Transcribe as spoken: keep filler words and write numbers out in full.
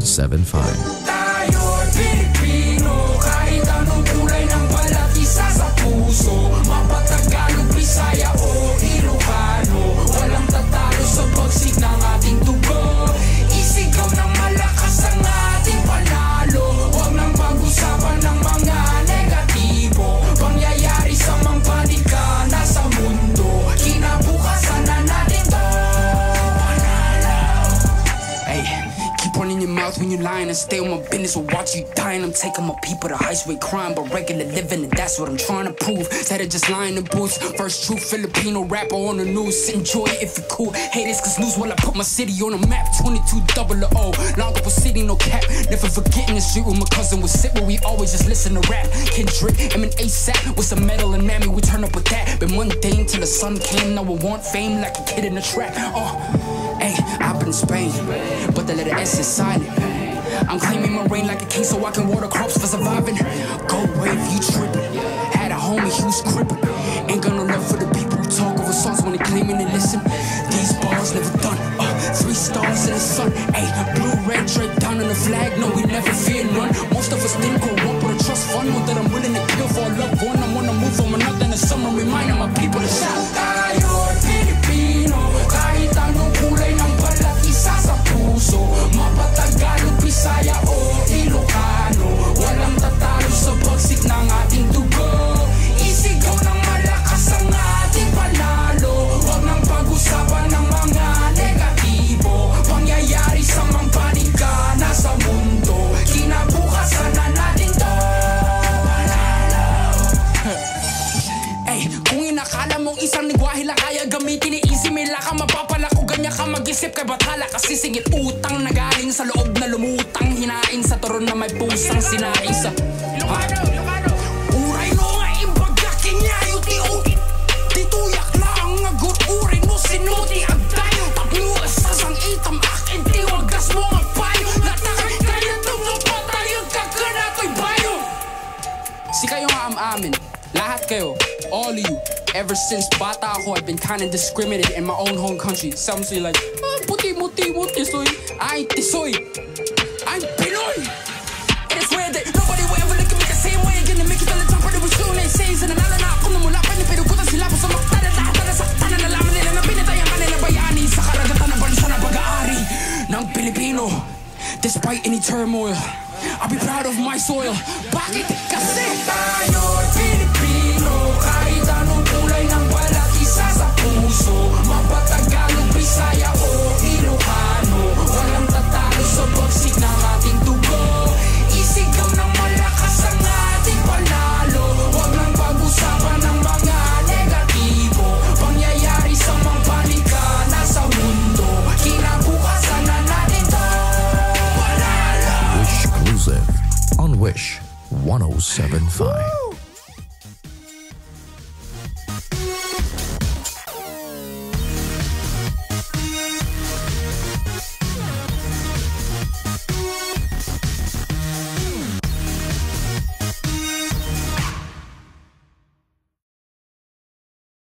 seven five. Tayo'y Pilipino, kahit anong kulay ng balat, isa sa puso. Mapatagalog, Bisaya o Ilocano, walang tatalo sa bagsik ng ating dugo. Isigaw ng malakas ang ating panalo, huwag nang pag-usapan ng mga negatibo. Pangyayari sa mga panika na sa mundo, kinabukasan na natin to panalo. Hey, keep running your mouth when you lying and stay on my business or watch you dying. I'm taking my people to high way crime but regular living, and that's what I'm trying to prove. Instead of just lying in boots, first true Filipino rapper on the news. Enjoy it if you cool, haters cause lose while I put my city on the map. Twenty-two double O, long up city, no cap. Never forgetting the street where my cousin would sit, where we always just listen to rap. Kendrick, M and ASAP with some metal and mammy, we turn up with that. Been mundane till the sun came, now I want fame like a kid in a trap. Oh, hey, I've been in Spain, but the letter S is silent. I'm claiming my reign like a king so I can water crops for surviving. Go wave, you trippin'. Had a homie, he was crippin'. Ain't got no love for the people who talk over songs when they claiming they listen. These bars never done. Uh, three stars in the sun. Ayy, blue, red, draped down on the flag. No, we never fear none. Most of us didn't grow up with a trust fund. Know that I'm willing to kill for a loved one. I wanna move from another in the summer, reminding my people to shout. Tayo'y Pilipino, kahit anong kulay ng balat, isa sa puso. Mapatagalog, Bisaya o Ilocano, walang tatalo sa bagsik ng ating dugo. Isigaw ng malakas ang ating panalo, huwag nang pag-usapan ng mga negatibo. Pangyayari sa mga panika na sa mundo, kinabukasan na natin to panalo. Ay, kung inakala mong isang lingwahe lang kaya gamitin ni easy, may laka mapapala ko ganyan ka mag-isip kay batala. Kasi singil utang na galing sa loob na lumutang, hinain sa turon na may pusang sinain sa Ilocano, Ilocano. Uray no nga imbaga kinyayo ti o tituyak lang nga good uray no sinuti agdayo tapno asasang itam akin ti wagas mo ang payo natakay kaya tumapatayod ka ka na to'y bayo. Si kayo nga am-amin, lahat kayo, all of you. Ever since bata ako, I've been kinda discriminated in my own home country. Some say like, ah, puti mo, ti mo, tisoy. I ain't tisoy, I'm Pinoy. It is weird that nobody will ever look at me the same way again. They make it all the time, but it was soon they say. And nanalo na ako na mula pa ni pinugutan sila po sa makta na lahat na nasaktan na nalaman nila na pinatayan ka nila bayani sa karagatan ng bansa na pag-aari ng Pilipino. Despite any turmoil, I'll be proud of my soil. Bakit? Kasi tayo'y Pilipino, kahit anong kulay ng balat, isa sa puso. Mapatagalog, Bisaya o Ilocano, walang tatalo sa bagsik ng ating dugo. Isigaw ng malakas ang ating panalo, huwag nang pag-usapan ng mga negatibo. Pangyayari sa mga panika na sa mundo, kinabukasan na natin to panalo. Wish Exclusive on Wish one oh seven point five.